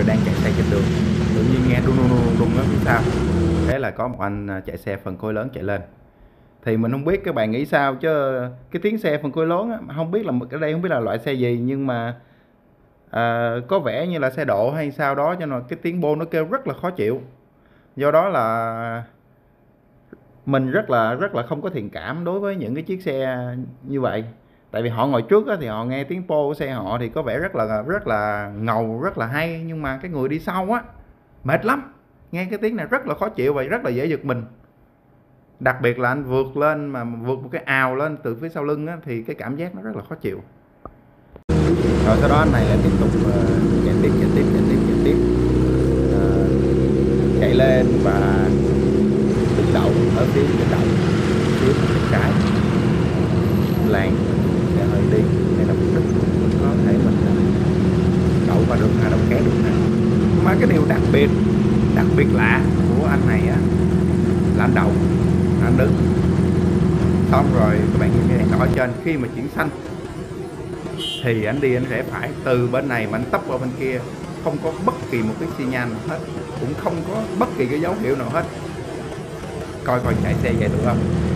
đang chạy xe trên đường, tự nhiên nghe đung đung đung đung ở phía sau. Thế là có một anh chạy xe phân khối lớn chạy lên. Thì mình không biết các bạn nghĩ sao chứ cái tiếng xe phân khối lớn á, không biết là ở đây không biết là loại xe gì, nhưng mà có vẻ như là xe độ hay sao đó, cho nên cái tiếng bô nó kêu rất là khó chịu. Do đó là mình rất là không có thiện cảm đối với những cái chiếc xe như vậy. Tại vì họ ngồi trước á, thì họ nghe tiếng pô của xe họ thì có vẻ rất là ngầu, rất là hay, nhưng mà cái người đi sau á mệt lắm, nghe cái tiếng này rất là khó chịu và rất là dễ giật mình. Đặc biệt là anh vượt lên mà vượt một cái ào lên từ phía sau lưng á, thì cái cảm giác nó rất là khó chịu. Rồi sau đó anh này lại tiếp tục chạy tiếp. Ờ, chạy lên và đứng đậu ở phía trên đậu phía bên trái làn sẽ hơi đi, hay là mục đích mình có thể mình đậu qua được đậu ké được này. Mà cái điều đặc biệt lạ của anh này á là anh đậu, anh đứng xong rồi các bạn nhìn cái đèn đỏ ở trên, khi mà chuyển xanh thì anh đi anh rẽ phải từ bên này mà anh tấp qua bên kia, không có bất kỳ một cái xi nhan nào hết, cũng không có bất kỳ cái dấu hiệu nào hết. Coi coi chạy xe vậy được không.